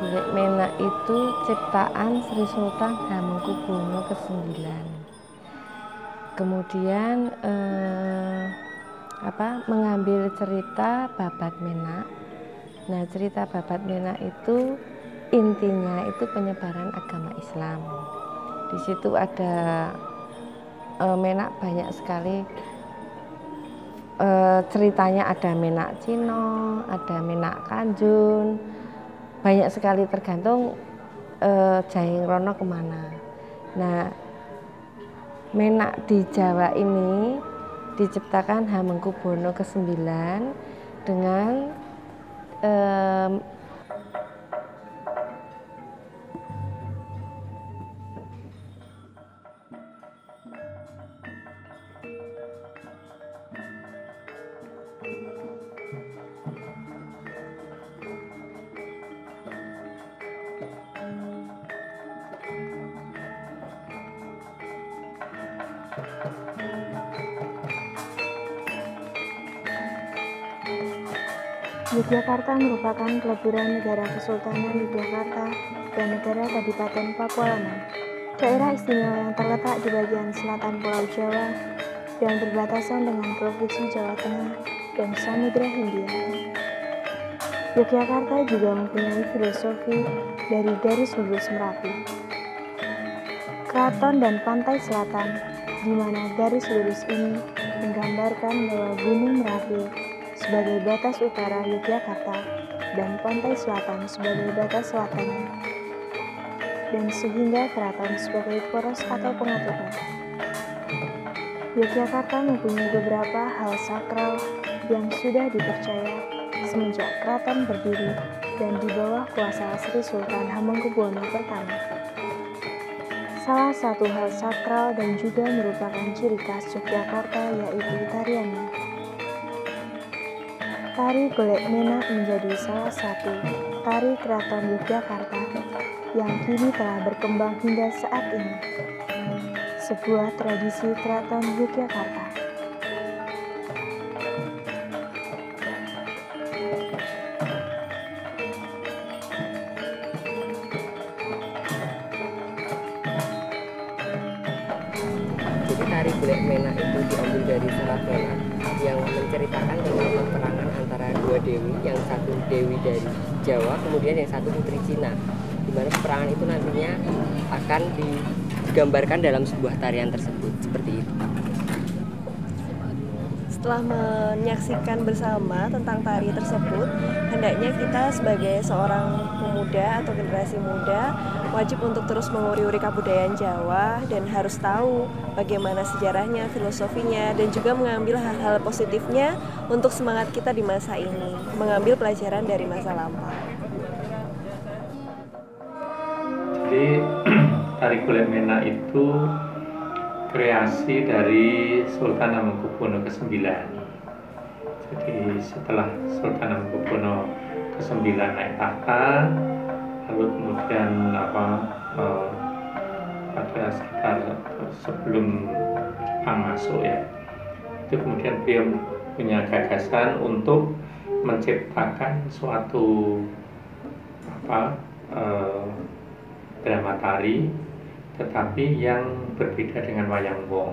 Golek Menak itu ciptaan Sri Sultan Hamengkubuwono ke-9. Kemudian mengambil cerita Babat Menak. Nah, cerita Babat Menak itu intinya itu penyebaran agama Islam. Di situ ada Menak banyak sekali ceritanya, ada Menak Cino, ada Menak Kanjun, banyak sekali tergantung Jahing Rono kemana. Nah, Menak di Jawa ini diciptakan Hamengkubuwono ke-9 dengan Yogyakarta merupakan peleburan negara Kesultanan Yogyakarta dan negara Kadipaten Pakualaman, daerah istimewa yang terletak di bagian selatan Pulau Jawa dan berbatasan dengan Provinsi Jawa Tengah dan Samudra Hindia. Yogyakarta juga mempunyai filosofi dari garis lurus Merapi, keraton dan pantai selatan, di mana garis lurus ini menggambarkan bahwa Gunung Merapi sebagai batas utara Yogyakarta dan pantai selatan sebagai batas selatan, dan sehingga keraton sebagai poros atau pengaturnya. Yogyakarta mempunyai beberapa hal sakral yang sudah dipercaya semenjak keraton berdiri dan di bawah kuasa Sri Sultan Hamengkubuwono pertama. Salah satu hal sakral dan juga merupakan ciri khas Yogyakarta yaitu tariannya. Tari Golek Menak menjadi salah satu tari keraton Yogyakarta yang kini telah berkembang hingga saat ini. Sebuah tradisi keraton Yogyakarta. Jadi tari Golek Menak itu diambil dari Selat Menak yang menceritakan tentang peperangan antara dua dewi, yang satu dewi dari Jawa, kemudian yang satu putri Cina, di mana peperangan itu nantinya akan digambarkan dalam sebuah tarian tersebut, seperti itu. Setelah menyaksikan bersama tentang tari tersebut, hendaknya kita sebagai seorang pemuda atau generasi muda wajib untuk terus menguri-uri kebudayaan Jawa dan harus tahu bagaimana sejarahnya, filosofinya, dan juga mengambil hal-hal positifnya untuk semangat kita di masa ini, mengambil pelajaran dari masa lampau. Jadi tari Golek Menak itu kreasi dari Sultan Hamengkubuwono ke-9. Jadi setelah Sultan Hamengkubuwono ke-9 naik tahta, lalu kemudian pada sekitar sebelum masuk ya, itu kemudian beliau punya gagasan untuk menciptakan suatu drama tari, tetapi yang berbeda dengan wayang wong.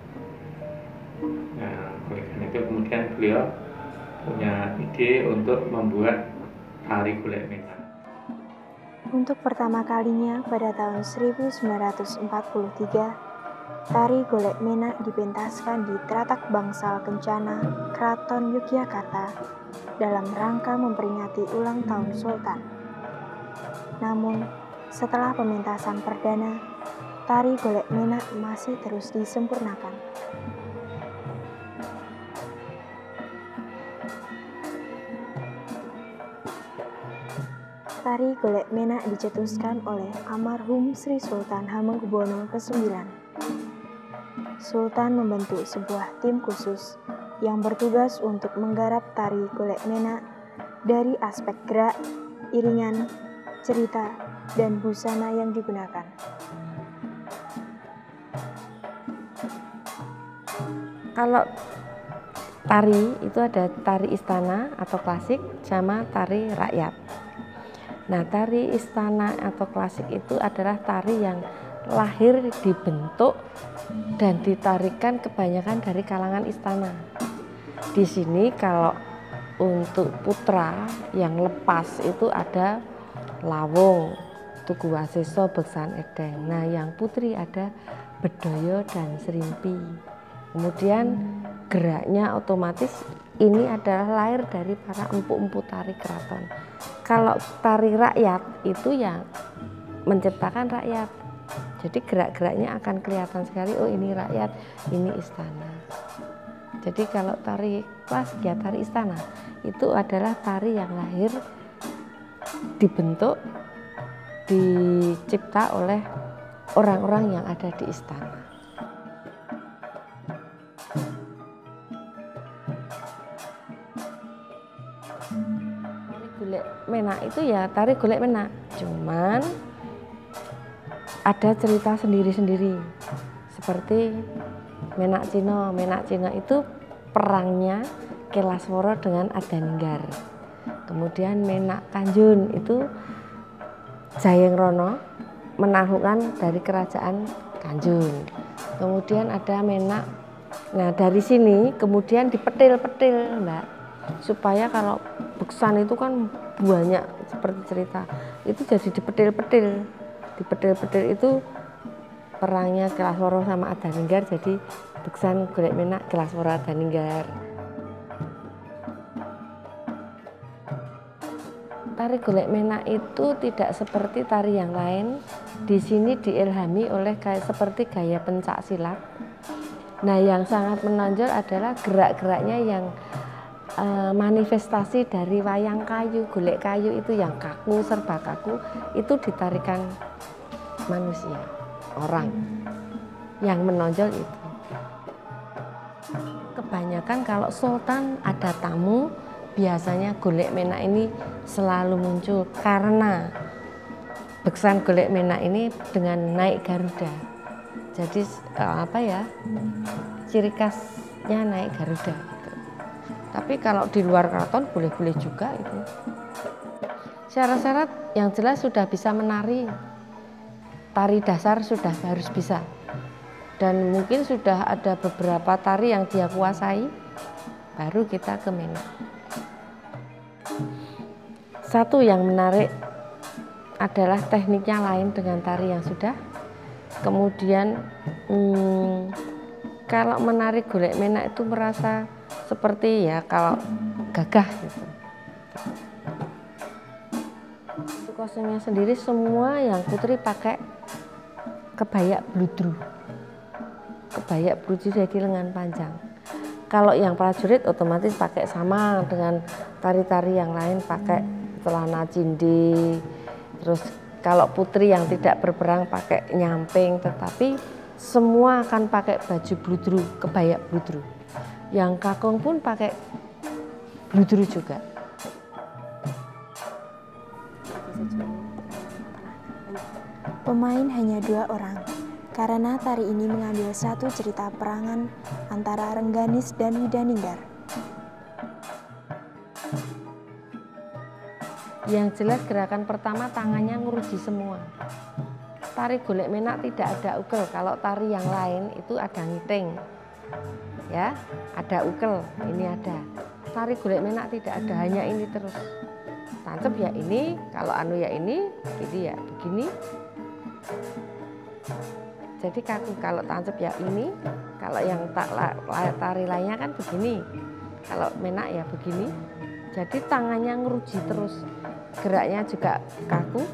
Nah, oleh karena itu kemudian beliau punya ide untuk membuat tari Golek Menak. Untuk pertama kalinya pada tahun 1943, tari Golek Menak dipentaskan di Tratak Bangsal Kencana, Keraton Yogyakarta, dalam rangka memperingati ulang tahun Sultan. Namun, setelah pementasan perdana, tari Golek Menak masih terus disempurnakan. Tari Golek Menak dicetuskan oleh almarhum Sri Sultan Hamengkubuwono ke-9. Sultan membentuk sebuah tim khusus yang bertugas untuk menggarap tari Golek Menak dari aspek gerak, iringan, cerita, dan busana yang digunakan. Kalau tari itu ada tari istana atau klasik sama tari rakyat. Nah, tari istana atau klasik itu adalah tari yang lahir, dibentuk, dan ditarikan kebanyakan dari kalangan istana. Di sini kalau untuk putra yang lepas itu ada Lawung, Tugu Waseso, Beksan Edeng. Nah, yang putri ada Bedoyo dan Serimpi. Kemudian geraknya otomatis ini adalah lahir dari para empu-empu tari keraton. Kalau tari rakyat itu yang menciptakan rakyat. Jadi gerak-geraknya akan kelihatan sekali, oh ini rakyat, ini istana. Jadi kalau tari klasik ya tari istana, itu adalah tari yang lahir, dibentuk, dicipta oleh orang-orang yang ada di istana. Tari golek menak itu ya tari golek menak, cuman ada cerita sendiri-sendiri. Seperti Menak Cina. Menak Cina itu perangnya Kelaswara dengan Adaninggar. Kemudian Menak Kanjun itu Jayengrono menaklukkan dari kerajaan Kanjun. Kemudian ada Menak. Nah, dari sini kemudian dipetil-petil, Mbak. Supaya kalau beksan itu kan banyak seperti cerita. Itu jadi dipetil-petil. Dipetil-petil itu perangnya Kelaswara sama Adaninggar, jadi beksan golek menak Kelaswara Adaninggar. Tari golek menak itu tidak seperti tari yang lain. Di sini diilhami oleh seperti gaya pencak silat. Nah, yang sangat menonjol adalah gerak-geraknya yang manifestasi dari wayang kayu, golek kayu itu yang kaku, serba kaku, itu ditarikan manusia, orang yang menonjol itu. Kebanyakan kalau sultan ada tamu, biasanya golek menak ini selalu muncul karena beksan golek menak ini dengan naik Garuda. Jadi ciri khasnya naik Garuda gitu. Tapi kalau di luar keraton boleh-boleh juga itu. Syarat-syarat yang jelas sudah bisa menari. Tari dasar sudah harus bisa, dan mungkin sudah ada beberapa tari yang dia kuasai, baru kita ke menak. Satu yang menarik adalah tekniknya lain dengan tari yang sudah. Kemudian kalau menari golek menak itu merasa seperti ya kalau gagah gitu. Untuk kostumnya sendiri semua yang putri pakai kebaya bludru. Kebaya bludru jadi lengan panjang. Kalau yang prajurit otomatis pakai sama dengan tari-tari yang lain, pakai celana cindi. Terus kalau putri yang tidak berperang pakai nyamping, tetapi semua akan pakai baju bludru, kebaya bludru. Yang kakung pun pakai bludru juga. Pemain hanya 2 orang, karena tari ini mengambil satu cerita perangan antara Rengganis dan Widaninggar. Yang jelas gerakan pertama tangannya nguruji semua. Tari golek menak tidak ada ukel. Kalau tari yang lain itu ada ngiting, ya, ada ukel. Ini ada. Tari golek menak tidak ada, hanya ini terus. Tancep ya ini, kalau anu ya ini, jadi ya begini. Jadi kaku, kalau tancep ya ini, kalau yang tari lainnya kan begini. Kalau menak ya begini. Jadi tangannya ngeruji terus, geraknya juga kaku.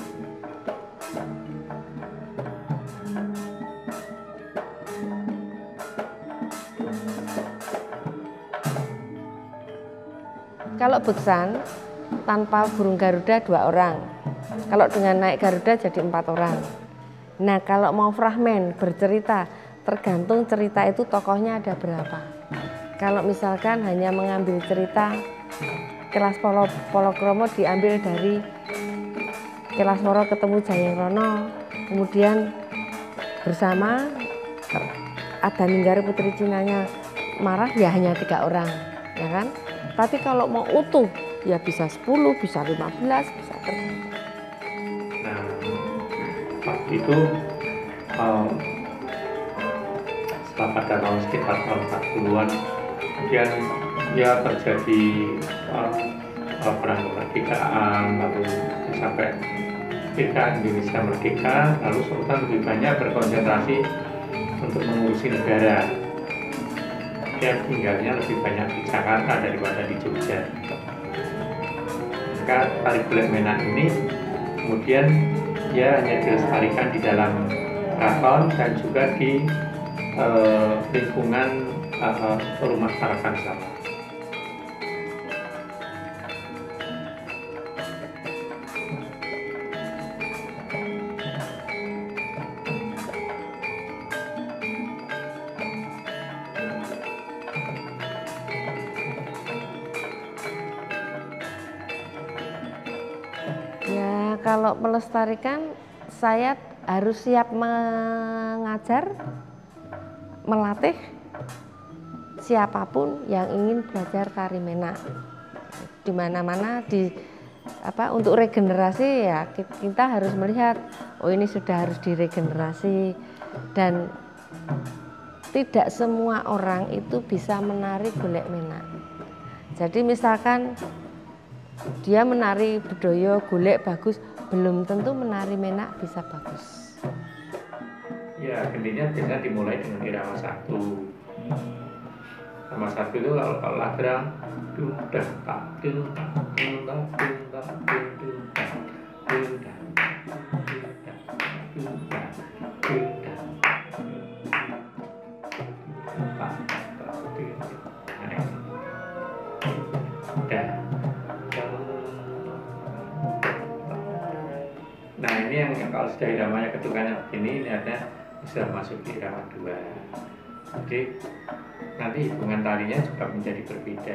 Kalau beksan tanpa burung Garuda 2 orang. Kalau dengan naik Garuda jadi 4 orang. Nah, kalau mau fragmen bercerita, tergantung cerita itu tokohnya ada berapa. Kalau misalkan hanya mengambil cerita Polokrama diambil dari Kelaswara ketemu Jayengrono, kemudian bersama Adaninggar putri Cinanya marah, ya hanya 3 orang, ya kan? Tapi kalau mau utuh ya bisa 10, bisa 15, bisa tergantung. Nah, waktu itu setelah pada tahun sekitar tahun 40-an, kemudian ya terjadi perang kemerdekaan, lalu sampai ketika Indonesia merdeka, lalu Sultan lebih banyak berkonsentrasi untuk mengurusi negara. Dia tinggalnya lebih banyak di Jakarta daripada di Jogja. Maka tari golek menak ini kemudian dia hanya dilestarikan di dalam keraton dan juga di lingkungan rumah tarakan sama. Ya, kalau melestarikan saya harus siap mengajar, melatih siapapun yang ingin belajar tari menak. Di mana-mana untuk regenerasi ya kita harus melihat oh ini sudah harus diregenerasi, dan tidak semua orang itu bisa menari golek menak. Jadi misalkan dia menari budaya golek bagus, belum tentu menari menak bisa bagus. Ya, intinya biasanya dimulai dengan irama 1. Irama 1 itu kalau ladrang dung dah tak dung tak dung tak dung tak dung dung tak dung dah dung dah dung dah dung dah Nah ini yang kalau sudah iramanya ketukannya begini, ini ada sudah masuk di irama 2. Jadi nanti hubungan tarinya juga menjadi berbeda.